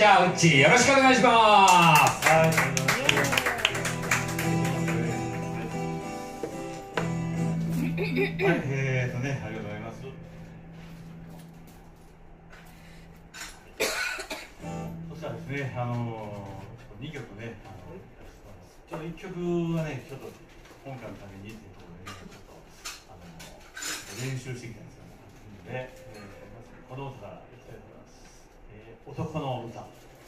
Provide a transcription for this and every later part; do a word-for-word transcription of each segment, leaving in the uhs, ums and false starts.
じゃあうっちーよろしくお願いします。はい、 はい、えーとね、ありがとうございます。そしたらですね、あのー、にきょくね、あのちょっといっきょくはね、ちょっと今回のためにっていうところでね、ちょっと、あのー、練習してきたんですよね。で、えー、まずこの歌からいきたいと思います。えー、男の歌。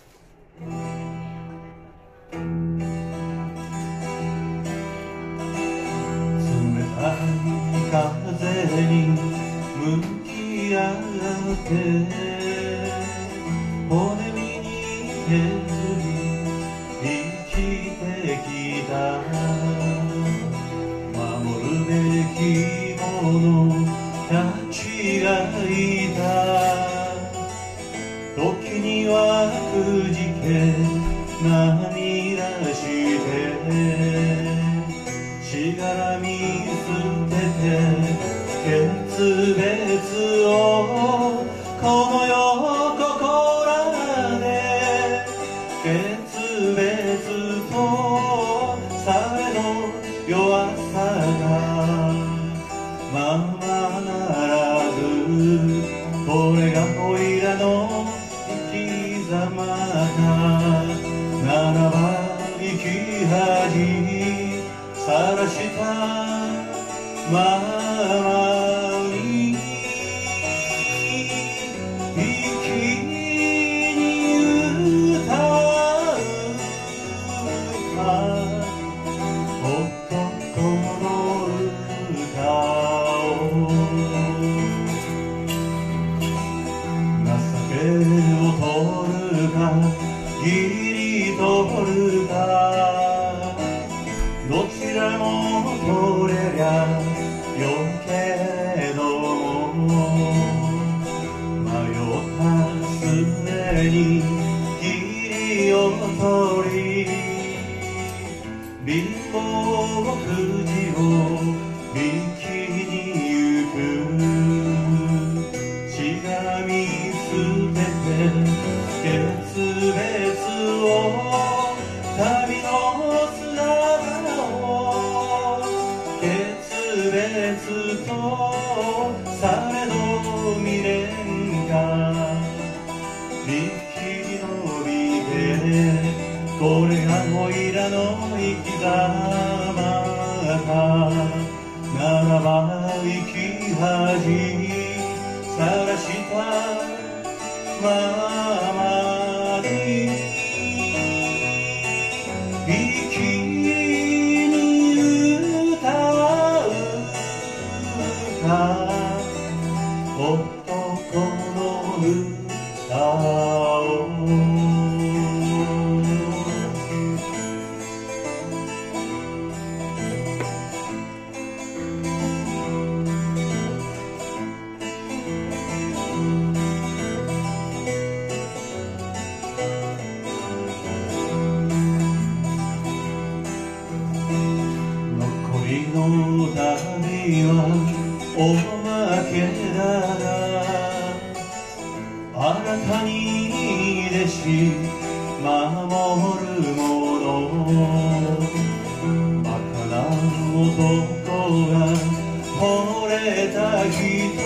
冷たい風に向き合って骨身に削り生きてきた守るべきものたちがいた時にはくじけ涙してしがらみ捨てて決別をこの世ここらで決別とされど弱さがままならずこれがおいらの生き様だならば生き恥さらしたままに生きに歌う歌男の歌を情けを取るか義理取るかどちらも取れりゃよけども迷った末に義理を取り貧乏くじを引きに行くしがらみ捨てて決別を旅の姿を決別とされど未練が生き延びてこれがおいらの生き様かならば生き恥さらしたままに生きに歌う歌男の歌を残りの旅はおまけだがあなたに弟子守る者バカな男が惚れた人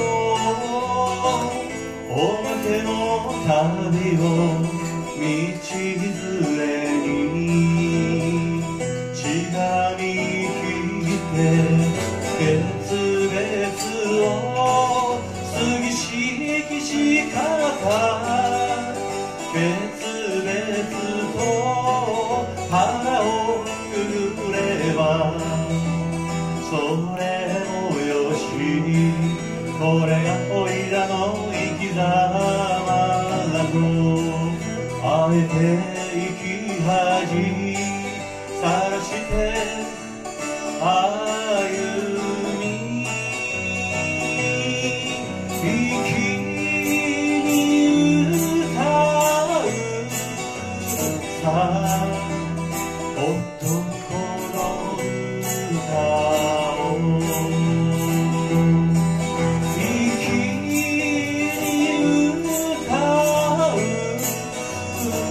おまけの旅を道連れにしがみ切って決別を過ぎしきしからか決別と腹をくぐればそれもよしこれがおいらの生き様だとあえて生き恥さらして歩み生きに歌うさ男の歌を生きに歌う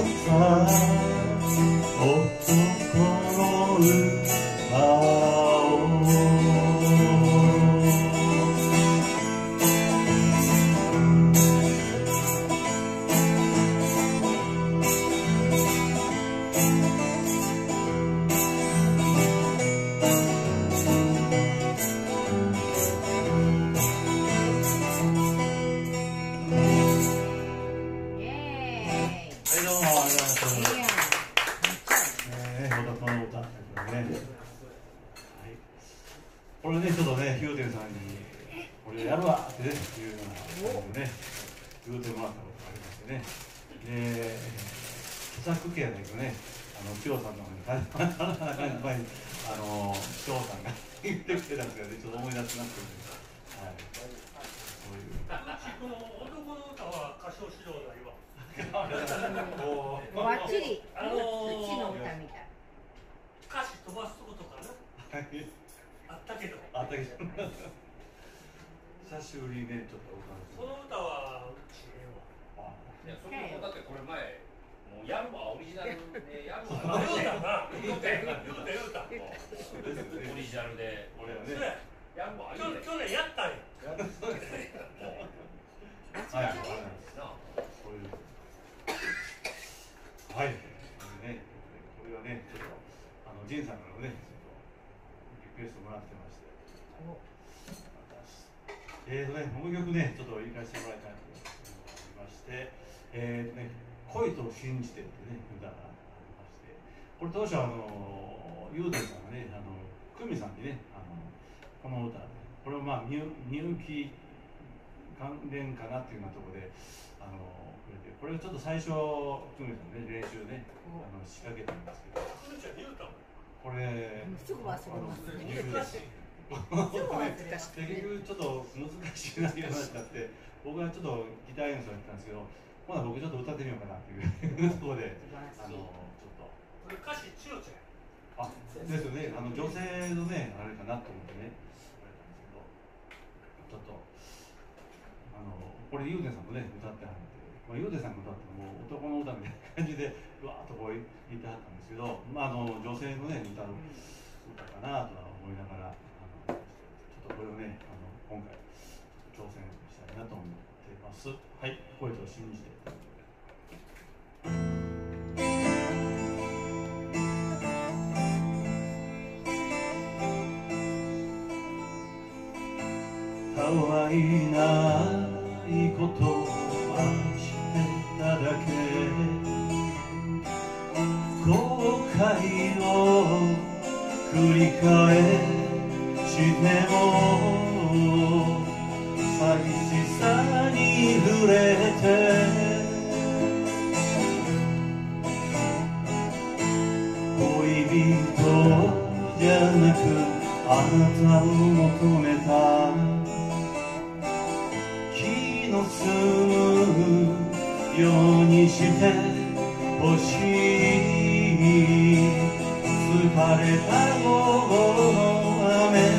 はい、どうもありがとうございます。ね、またこの歌これね、はい、これねちょっとねヒューテンさんにこれやるわってねいうようなことでね言うてもらったことがありましてね。で、著作権だけどね、あの京さんの方になかなかいっぱいあの京さんが言ってくれたんですけどね、ちょっと思い出しますけどね。はい。そういう。 この男の歌は歌唱指導だよ。 ばっちり、あのうちの歌みたい。 歌詞飛ばすことかな。あったけど。 あったけど。久しぶりにね、ちょっとその歌はうちええわ。 いや、それもだってこれ前、もうやるわ、オリジナルでやるわ。 言うたな。言うた言うた言うた。 オリジナルで、 俺はね。 やるわ。 去年やったんや。 はい、こういう。はい、これね、これはね、ちょっと、あの、ジンさんからね、ちょっと、リクエストもらってまして。えーとね、もう一曲ね、ちょっと言い返してもらいたいと思いまして、えーとね、恋と信じてってね、歌がありまして、これ当初、あの、ユーデンさんがね、あの、久美さんにね、あの、この歌、これをまあ、入気関連かなっていうようなところで、あの、これをちょっと最初、久美さんね、練習ね、あの仕掛けたんですけど、これ、 すぐ忘れますね。 結局ちょっと難しいなっていう話になって、僕はちょっとギター演奏やったんですけど、まだ僕ちょっと歌ってみようかなっていうところで、あの、ちょっと。 これ歌詞強ちゃあ、ですよね、あの女性のね、あれかなと思ってね、ちょっと、あの、これ、ユーデンさんもね、歌ってはるんで、まあ、ユーデンさんが歌ってもう男の歌みたいな感じで、うわーっとこう言ってはったんですけど、まあ、あの女性のね、歌う歌かなとは思いながら、あのちょっとこれをね、あの今回、挑戦したいなと思っています。はい、声と信じて。可愛いないことはしてただけ、後悔を繰り返しても寂しさに触れて恋人じゃなくあなたを求めた気の済むようにしてほしい疲れた午後の雨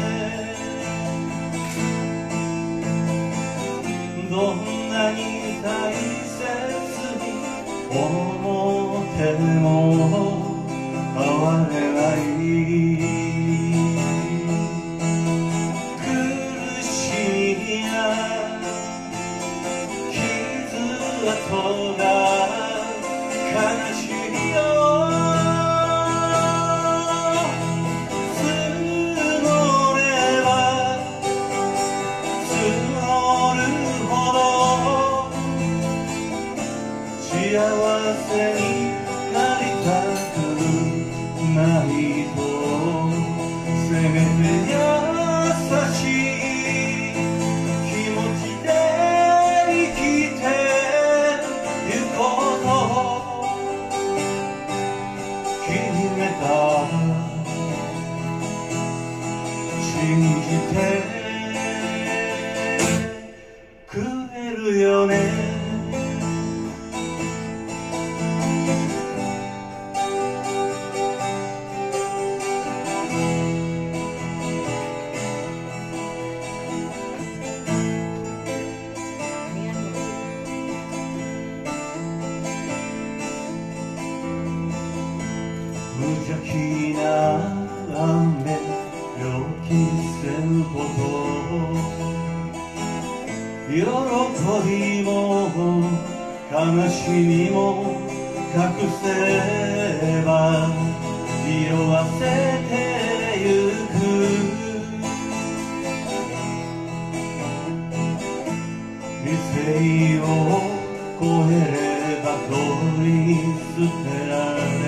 どんなに大切に思っても変われない跡が悲しいよ募れば募るほど幸せになりたくないとせめて優しい気持ちで生きて信じてくれるよね無邪気な雨予期せぬこと喜びも悲しみも隠せば色あせてゆく理性を超えれば取り捨てられ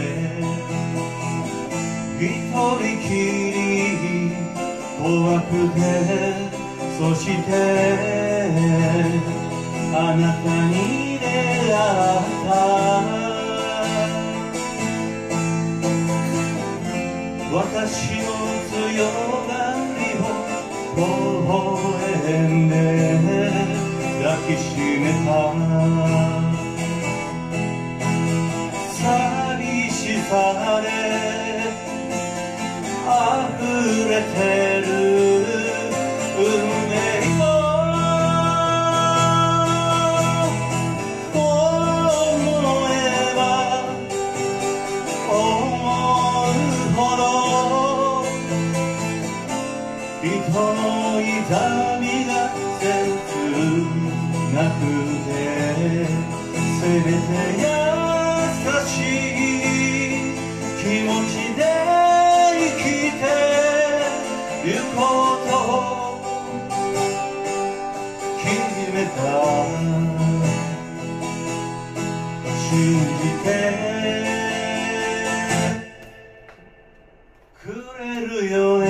一人きり怖くてそしてあなたに出会った私の強がりを微笑んで抱きしめた寂しさで溢れてる運命を思えば思うほど人の痛みが切なくてせめて優しい気持ちで生きてゆこうと決めた信じてくれるよね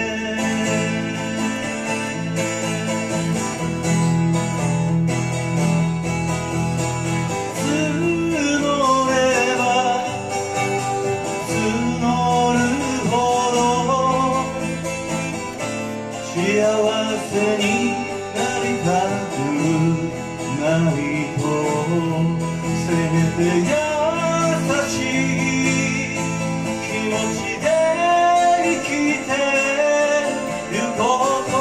幸せになりたくないとせめて優しい気持ちで生きてゆこうと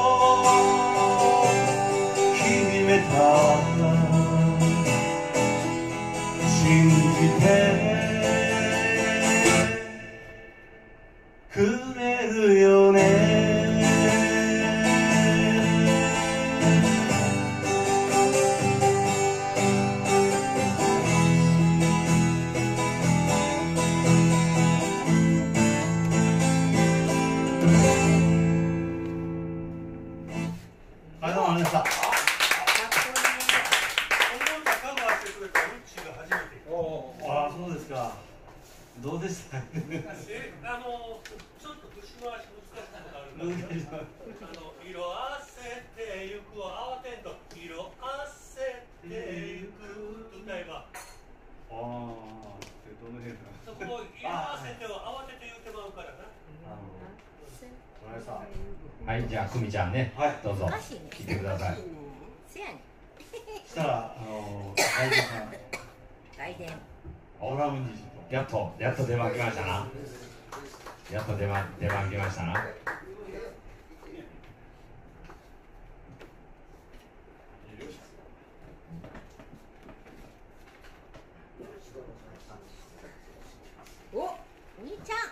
決めた信じてくれるよねありがとうございました。ああ、そうですか。どうでした。 え、あの、ちょっと節回し難しいことがあるんだけど。あの、色あせてゆくを慌てんと、色あせてゆく歌えば。 ああ、どの辺か。 そこを色あせてを慌てて言ってまうからな。 はい、じゃあ久美ちゃんね、はい、どうぞ聞いてください。 せやねん。 したら、あの、外伝さん。 外伝。 オラムに。 やっと、やっと出番来ましたな。やっと出番、出番来ましたな。 お、兄ちゃん。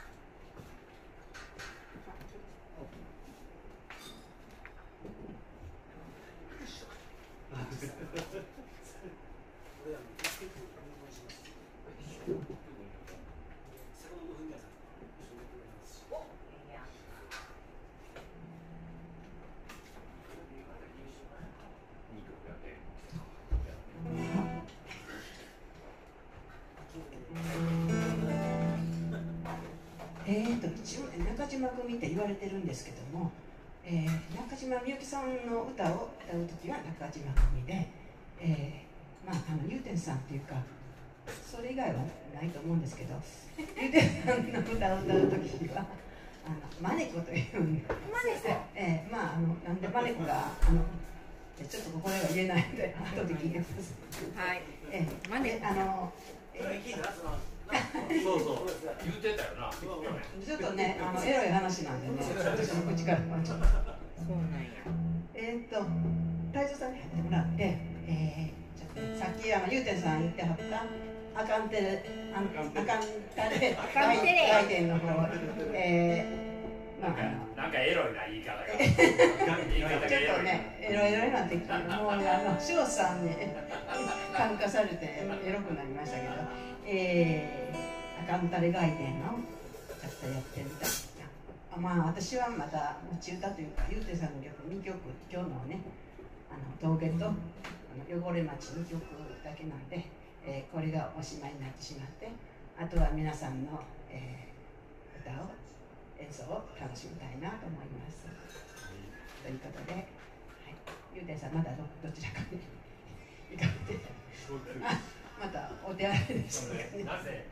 えーと一応中島組って言われてるんですけども、えー、中島みゆきさんの歌を歌う時は中島組で、えー、まああのゆうてんさんっていうかそれ以外はないと思うんですけどゆうてんさんの歌を歌う時はあのマネコというんで、えー、まああのなんでマネコがあのちょっとこれは言えないので後で聞いてください。はい、えー、マネコあの、えーそうそう、言うてたよな。 ちょっとね、あのエロい話なんでね、私の口からはちょっと。 そうなんや。 えっと、太蔵さんに入ってもらって、えー、ちょっとさっきあのゆうてんさん言ってはったあかんてれ、あのあかんたれ、 あかんてれ来店の方、えー、まあなんかエロいな言い方が。言い方がちょエロい。 っとね、エロエロになってきて、もうね、あの翔さんに感化されてエロくなりましたけど。えー、あかんたれ外伝のちょっとやってみたあまあ私はまた持ち歌というかゆうてんさんの曲にきょく今日のねあの峠とあの汚れ町にきょくだけなんで、えがおしまいになってしまって、あとは皆さんの、えー、歌を演奏を楽しみたいなと思います。ということで、はい、ゆうてんさんまだ ど, どちらかに行かれてまたお手洗いでしょうかね。 なぜ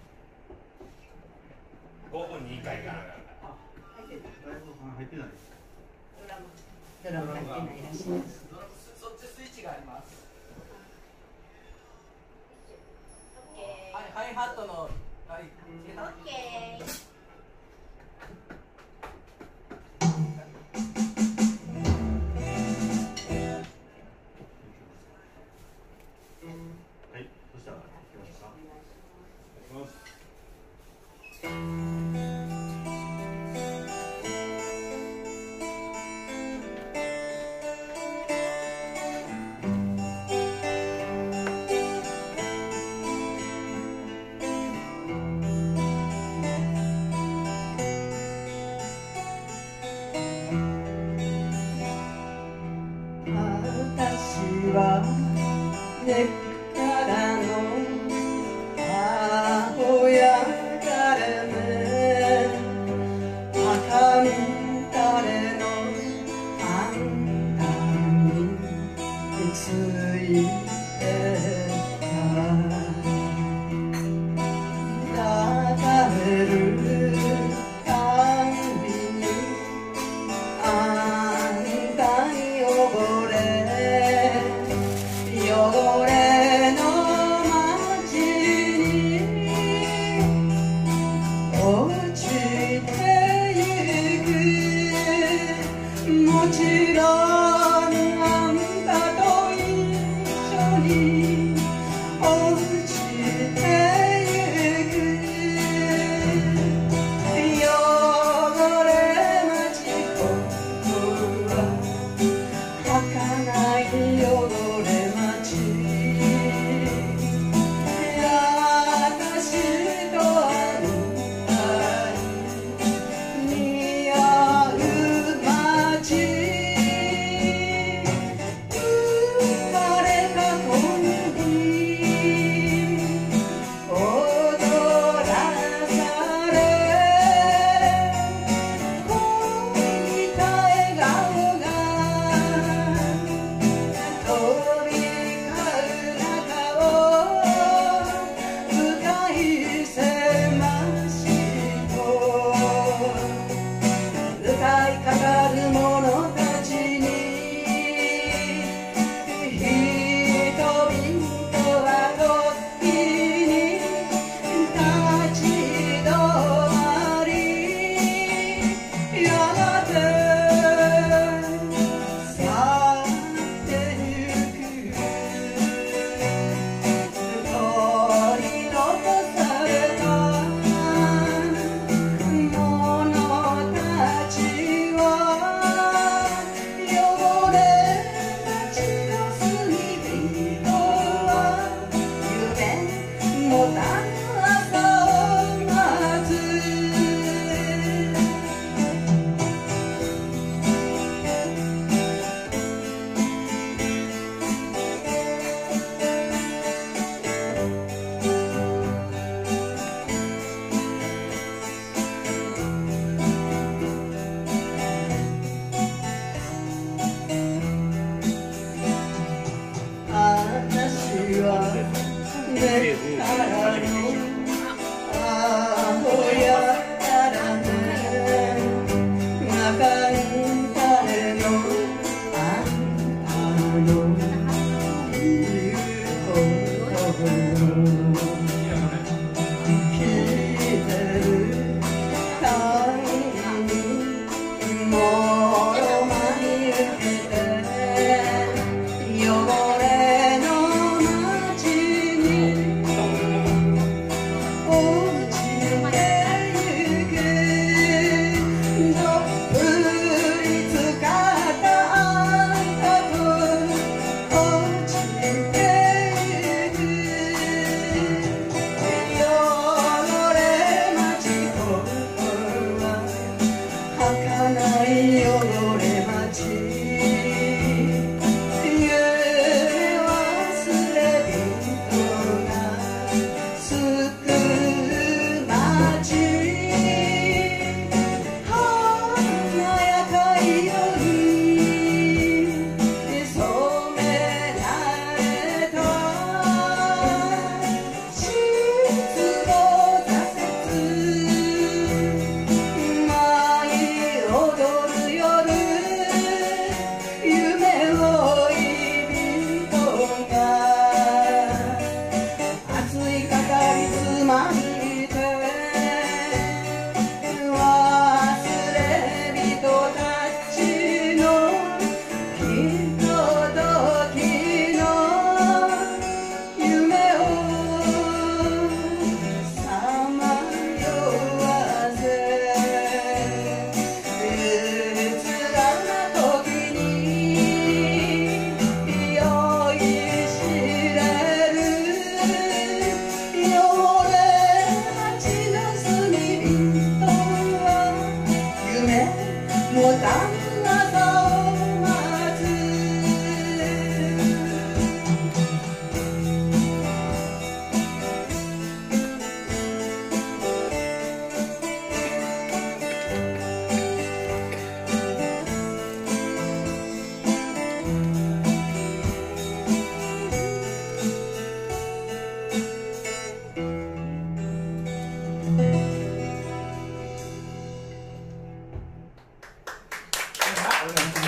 ごふんにいっかいから入ってた。 入ってない。 ドラム入ってないらしいです。 そっちスイッチがあります。はい、ハイハットの、はい、 オッケー。 はい、そしたら行きましょうか。お願いします。 私は根っからの母親からね、赤ん誰のあんたについてた抱えるたんびにあんたに溺れ汚れの街に落ちてゆく、もちろんあんたと一緒に落ちてゆく、汚れ街ここは儚い汚れ街、私とあんたに似合う街、生まれた頃に踊らされこういた笑顔が飛び交う中を深い狭しと歌いかかる者たちに人々は時に立ち止まり、やがて去ってゆく、取り残された者たちは汚れ街の隅人は夢もたぬ朝を待つ。私は根っからの母親からね、中に誰のあんたの言うこと聞いてるたびにもろまに受けて、汚れの街に落ちてゆまいて忘れ人たちのひとときの夢をさまよわせうつらな時に酔いしれる汚れたちの炭人は夢も旦那さを待つお願いします。